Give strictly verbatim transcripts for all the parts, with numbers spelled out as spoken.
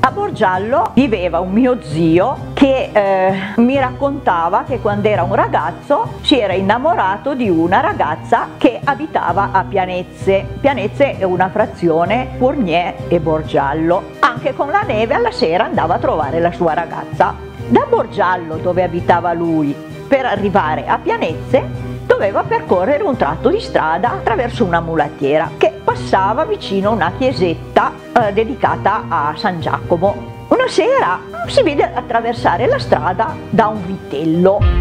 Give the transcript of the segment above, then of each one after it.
A Borgiallo viveva un mio zio che eh, mi raccontava che quando era un ragazzo si era innamorato di una ragazza che abitava a Pianezze. Pianezze è una frazione Fournier e Borgiallo. Anche con la neve alla sera andava a trovare la sua ragazza. Da Borgiallo, dove abitava lui, per arrivare a Pianezze doveva percorrere un tratto di strada attraverso una mulattiera che passava vicino a una chiesetta eh, dedicata a San Giacomo. Una sera si vede attraversare la strada da un vitello.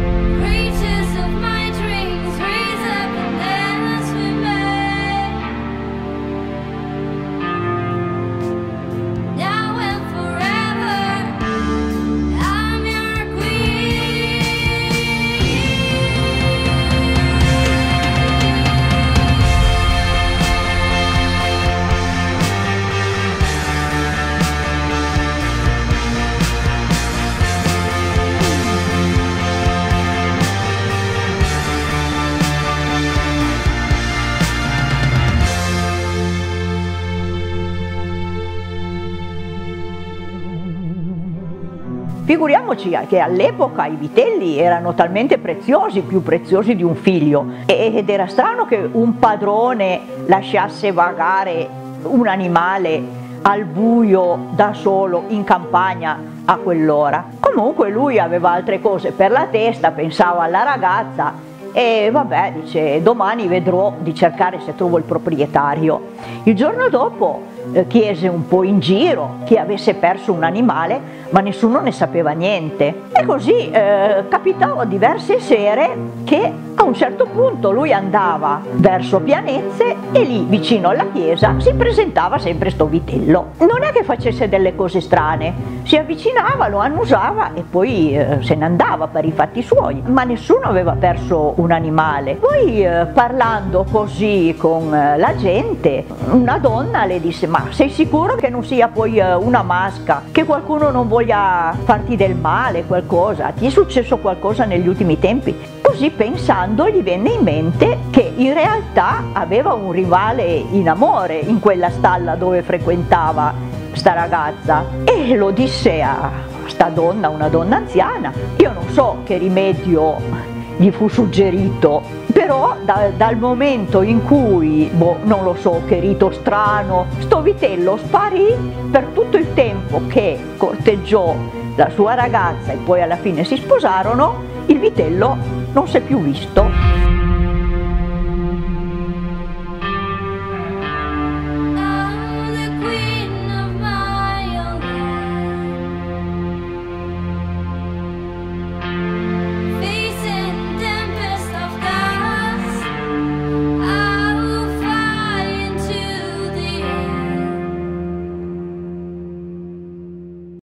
Figuriamoci che all'epoca i vitelli erano talmente preziosi, più preziosi di un figlio, ed era strano che un padrone lasciasse vagare un animale al buio da solo in campagna a quell'ora. Comunque lui aveva altre cose per la testa, pensava alla ragazza e vabbè, dice, domani vedrò di cercare se trovo il proprietario. Il giorno dopo eh, chiese un po' in giro chi avesse perso un animale, ma nessuno ne sapeva niente. E così eh, capitò diverse sere che a un certo punto lui andava verso Pianezze e lì vicino alla chiesa si presentava sempre sto vitello. Non è che facesse delle cose strane, si avvicinava, lo annusava e poi eh, se ne andava per i fatti suoi, ma nessuno aveva perso un animale. Poi eh, parlando così con eh, la gente, una donna le disse: ma sei sicuro che non sia poi eh, una masca, che qualcuno non voglia farti del male, qualcosa? Ti è successo qualcosa negli ultimi tempi? Così pensando gli venne in mente che in realtà aveva un rivale in amore in quella stalla dove frequentava sta ragazza, e lo disse a sta donna, una donna anziana. Io non so che rimedio gli fu suggerito, però da, dal momento in cui, boh, non lo so, che rito strano, sto vitello sparì. Per tutto il tempo che corteggiò la sua ragazza e poi alla fine si sposarono, il vitello non si è più visto.